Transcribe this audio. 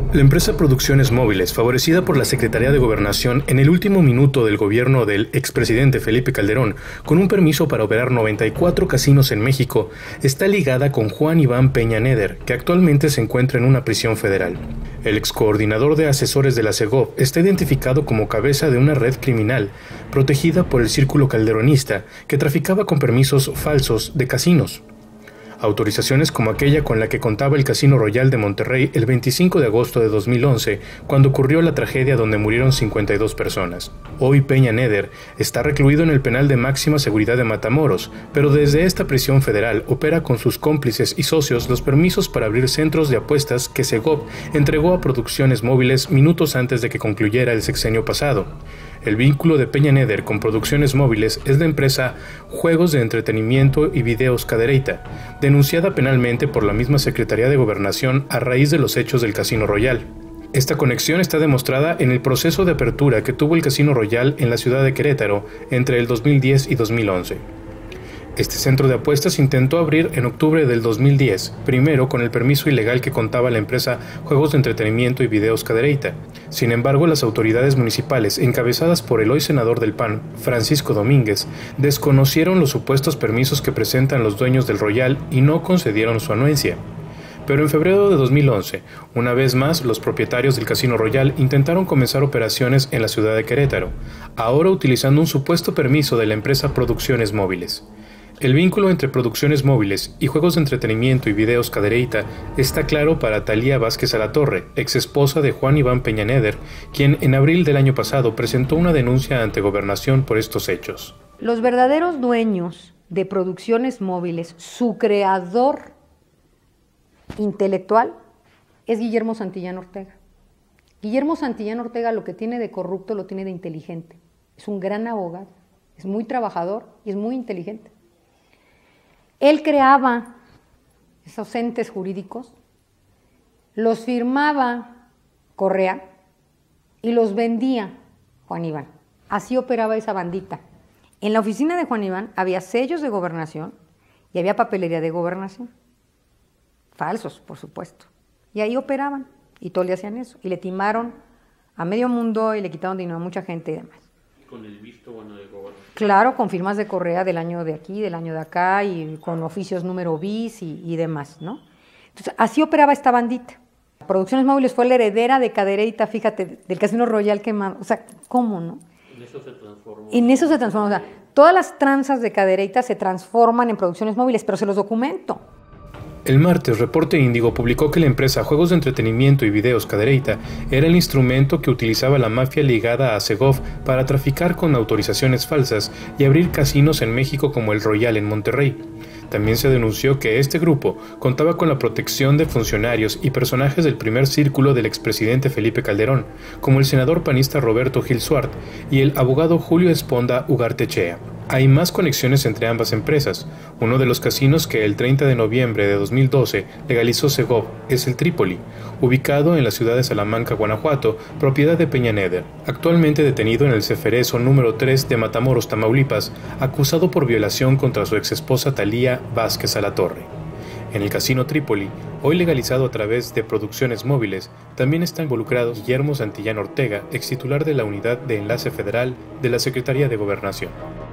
La empresa Producciones Móviles, favorecida por la Secretaría de Gobernación en el último minuto del gobierno del expresidente Felipe Calderón, con un permiso para operar 94 casinos en México, está ligada con Juan Iván Peña Neder, que actualmente se encuentra en una prisión federal. El excoordinador de asesores de la Segov está identificado como cabeza de una red criminal protegida por el círculo calderonista que traficaba con permisos falsos de casinos. Autorizaciones como aquella con la que contaba el Casino Royal de Monterrey el 25 de agosto de 2011, cuando ocurrió la tragedia donde murieron 52 personas. Hoy Peña Neder está recluido en el penal de máxima seguridad de Matamoros, pero desde esta prisión federal opera con sus cómplices y socios los permisos para abrir centros de apuestas que Segov entregó a Producciones Móviles minutos antes de que concluyera el sexenio pasado. El vínculo de Peña Neder con Producciones Móviles es la empresa Juegos de Entretenimiento y Videos Cadereyta, denunciada penalmente por la misma Secretaría de Gobernación a raíz de los hechos del Casino Royal. Esta conexión está demostrada en el proceso de apertura que tuvo el Casino Royal en la ciudad de Querétaro entre el 2010 y 2011. Este centro de apuestas intentó abrir en octubre del 2010, primero con el permiso ilegal que contaba la empresa Juegos de Entretenimiento y Videos Cadereyta. Sin embargo, las autoridades municipales, encabezadas por el hoy senador del PAN, Francisco Domínguez, desconocieron los supuestos permisos que presentan los dueños del Royal y no concedieron su anuencia. Pero en febrero de 2011, una vez más, los propietarios del Casino Royal intentaron comenzar operaciones en la ciudad de Querétaro, ahora utilizando un supuesto permiso de la empresa Producciones Móviles. El vínculo entre Producciones Móviles y Juegos de Entretenimiento y Videos Cadereyta está claro para Talía Vázquez Alatorre, ex esposa de Juan Iván Peña Neder, quien en abril del año pasado presentó una denuncia ante Gobernación por estos hechos. Los verdaderos dueños de Producciones Móviles, su creador intelectual, es Guillermo Santillán Ortega. Guillermo Santillán Ortega lo que tiene de corrupto lo tiene de inteligente. Es un gran abogado, es muy trabajador y es muy inteligente. Él creaba esos entes jurídicos, los firmaba Correa y los vendía Juan Iván. Así operaba esa bandita. En la oficina de Juan Iván había sellos de gobernación y había papelería de gobernación. Falsos, por supuesto. Y ahí operaban y todos le hacían eso. Y le timaron a medio mundo y le quitaron dinero a mucha gente y demás. Con el visto bueno de gobernación. Claro, con firmas de Correa del año de aquí, del año de acá, y con oficios número bis y demás, ¿no? Entonces, así operaba esta bandita. Producciones Móviles fue la heredera de Cadereyta, fíjate, del Casino Royal quemado. O sea, ¿cómo, no? En eso se transformó. En eso se transformó. O sea, todas las tranzas de Cadereyta se transforman en Producciones Móviles, pero se los documento. El martes, Reporte Índigo publicó que la empresa Juegos de Entretenimiento y Videos Cadereyta era el instrumento que utilizaba la mafia ligada a Segov para traficar con autorizaciones falsas y abrir casinos en México como el Royal en Monterrey. También se denunció que este grupo contaba con la protección de funcionarios y personajes del primer círculo del expresidente Felipe Calderón, como el senador panista Roberto Gil Suart y el abogado Julio Esponda Ugartechea. Hay más conexiones entre ambas empresas. Uno de los casinos que el 30 de noviembre de 2012 legalizó Segov es el Trípoli, ubicado en la ciudad de Salamanca, Guanajuato, propiedad de Peña Neder, actualmente detenido en el Ceferezo número 3 de Matamoros, Tamaulipas, acusado por violación contra su exesposa Talía Vázquez Alatorre. En el Casino Trípoli, hoy legalizado a través de Producciones Móviles, también está involucrado Guillermo Santillán Ortega, ex titular de la Unidad de Enlace Federal de la Secretaría de Gobernación.